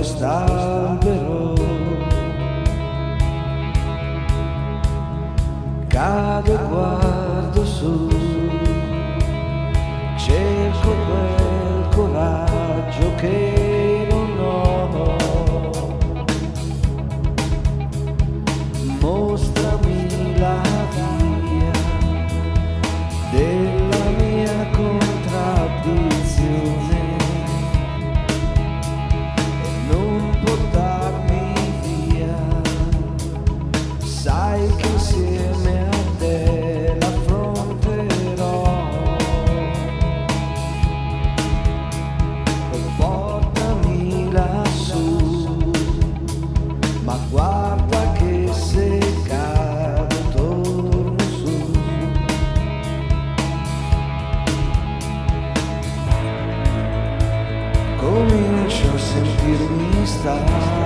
quest'albero, cado e guardo su, cerco quel coraggio che non ho. Mostrami la via della mia contraddizione e non portarmi via. Sai che insieme a te l'affronterò. Portami lassù, ma guarda che se cado torno su. Comincio a sentirmi stare